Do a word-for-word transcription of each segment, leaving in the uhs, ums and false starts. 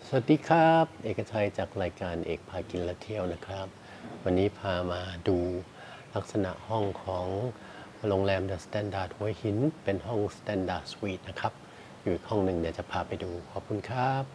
สวัสดีครับเอกชัยจากรายการเอกพากินและเที่ยวนะครับวันนี้พามาดูลักษณะห้องของโรงแรม The Standard หัวหินเป็นห้อง Standard Suite นะครับอยู่อีกห้องหนึ่งเดี๋ยวจะพาไปดูขอบคุณครับ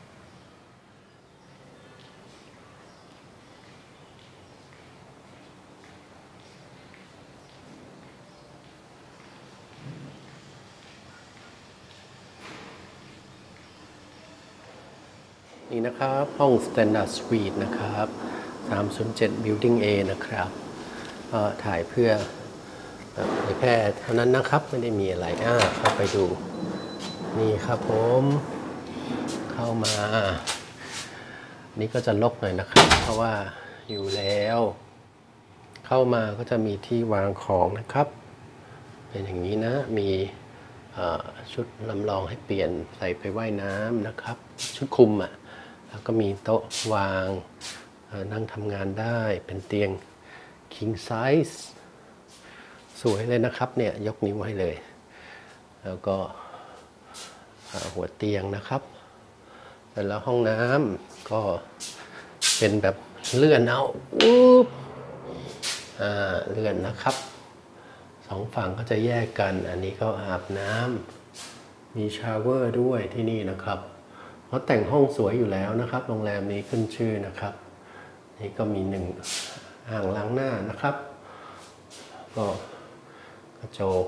นี่นะครับห้อง Standard Suite นะครับสามศูนย์เจ็ด Building A นะครับถ่ายเพื่อเผยแพร่เท่านั้นนะครับไม่ได้มีอะไรอ่าเข้าไปดูนี่ครับผมเข้ามานี่ก็จะรกหน่อยนะครับเพราะว่าอยู่แล้วเข้ามาก็จะมีที่วางของนะครับเป็นอย่างนี้นะมีชุดลำลองให้เปลี่ยนใส่ไปว่ายน้ำนะครับชุดคลุมอ่ะแล้วก็มีโต๊ะวางนั่งทำงานได้เป็นเตียง king size สวยเลยนะครับเนี่ยยกนิ้วให้เลยแล้วก็หัวเตียงนะครับแล้วห้องน้ำก็เป็นแบบเลื่อนเอาอุ๊บอ่าเลื่อนนะครับสองฝั่งก็จะแยกกันอันนี้ก็อาบน้ำมีชาวเวอร์ด้วยที่นี่นะครับเขาแต่งห้องสวยอยู่แล้วนะครับโรงแรมนี้ขึ้นชื่อนะครับนี่ก็มีหนึ่งอ่างล้างหน้านะครับก็กระจก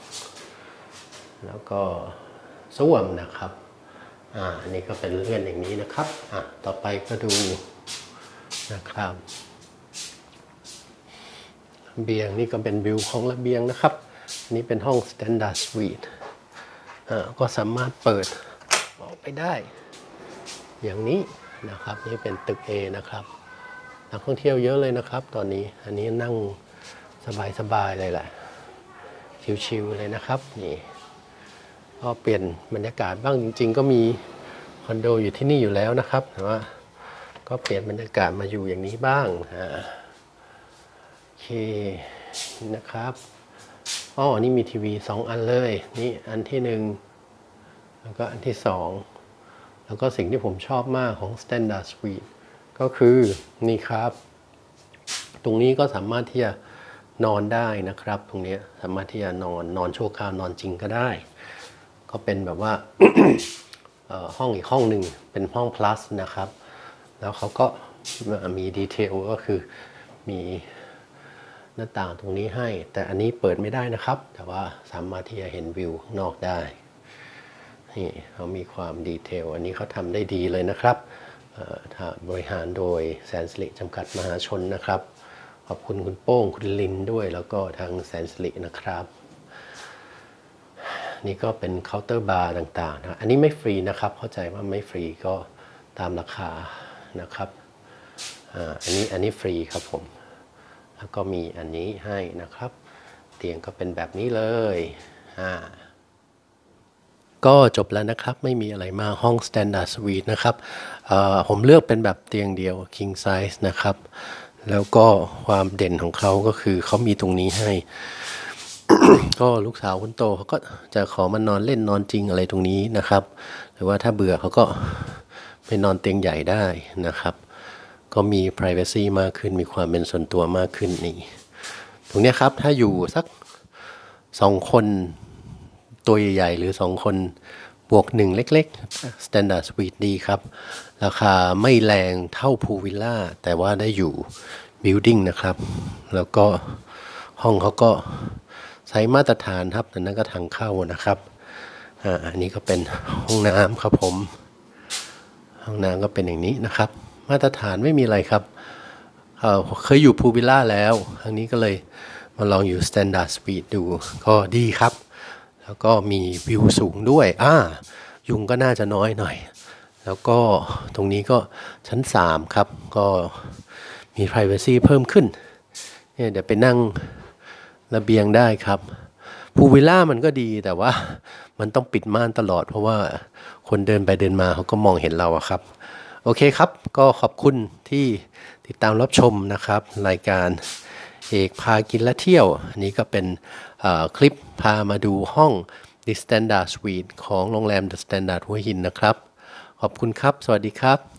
แล้วก็ส้วมนะครับอ่าอันนี้ก็เป็นเลื่อนอย่างนี้นะครับอ่ะต่อไปก็ดูนะครับระเบียงนี่ก็เป็นวิวของระเบียงนะครับอันนี้เป็นห้อง Standard Suite อ่าก็สามารถเปิดออกไปได้อย่างนี้นะครับนี่เป็นตึก A นะครับนักท่องเที่ยวเยอะเลยนะครับตอนนี้อันนี้นั่งสบายๆเลยแหละชิลๆเลยนะครับนี่ก็เปลี่ยนบรรยากาศบ้างจริงๆก็มีคอนโดอยู่ที่นี่อยู่แล้วนะครับแต่ว่าก็เปลี่ยนบรรยากาศมาอยู่อย่างนี้บ้างอ่าโอเคนะครับอ๋อนี่มีทีวีสองอันเลยนี่อันที่หนึ่งแล้วก็อันที่สองแล้วก็สิ่งที่ผมชอบมากของ Standard Suite ก็คือนี่ครับตรงนี้ก็สามารถที่จะนอนได้นะครับตรงนี้สามารถที่จะนอนนอนชั่วคราวนอนจริงก็ได้ก็เป็นแบบว่า ห้องอีกห้องหนึ่งเป็นห้อง plus นะครับแล้วเขาก็มีดีเทลก็คือมีหน้าต่างตรงนี้ให้แต่อันนี้เปิดไม่ได้นะครับแต่ว่าสามารถที่จะเห็นวิวข้างนอกได้นี่เขามีความดีเทลอันนี้เขาทำได้ดีเลยนะครับบริหารโดยแสนสิริจำกัดมหาชนนะครับขอบคุณคุณโป้งคุณลินด้วยแล้วก็ทางแสนสิรินะครับนี่ก็เป็นเคาน์เตอร์บาร์ต่างๆนะอันนี้ไม่ฟรีนะครับเข้าใจว่าไม่ฟรีก็ตามราคานะครับอ่าอันนี้อันนี้ฟรีครับผมแล้วก็มีอันนี้ให้นะครับเตียงก็เป็นแบบนี้เลยอ่าก็จบแล้วนะครับไม่มีอะไรมากห้อง Standard Suite นะครับผมเลือกเป็นแบบเตียงเดียว King Size นะครับแล้วก็ความเด่นของเขาก็คือเขามีตรงนี้ให้ ก็ลูกสาวคนโตเขาก็จะขอมานอนเล่นนอนจริงอะไรตรงนี้นะครับหรือว่าถ้าเบื่อเขาก็ไปนอนเตียงใหญ่ได้นะครับก็มี privacy มากขึ้นมีความเป็นส่วนตัวมากขึ้นนี่ตรงนี้ครับถ้าอยู่สักสองคนตัวใหญ่ๆหรือสองคนบวกหนึ่งเล็กๆ Standard Suite ดีครับราคาไม่แรงเท่าพูวิลล่าแต่ว่าได้อยู่ Building นะครับแล้วก็ห้องเขาก็ใช้มาตรฐานครับแต่นั้นก็ทางเข้านะครับอ่าอันนี้ก็เป็นห้องน้ำครับผมห้องน้ำก็เป็นอย่างนี้นะครับมาตรฐานไม่มีอะไรครับเอ่อเคยอยู่พูวิลล่าแล้วครั้งนี้ก็เลยมาลองอยู่ Standard Suite ดูก็ดีครับแล้วก็มีวิวสูงด้วยอ่ายุงก็น่าจะน้อยหน่อยแล้วก็ตรงนี้ก็ชั้นสามครับก็มี privacy เพิ่มขึ้นเนี่ยเดี๋ยวไปนั่งระเบียงได้ครับพูวิลล่ามันก็ดีแต่ว่ามันต้องปิดม่านตลอดเพราะว่าคนเดินไปเดินมาเขาก็มองเห็นเราครับโอเคครับก็ขอบคุณที่ติดตามรับชมนะครับรายการเอกพากินและเที่ยวอันนี้ก็เป็นคลิปพามาดูห้อง The Standard Suite ของโรงแรม The Standard หัวหินนะครับขอบคุณครับสวัสดีครับ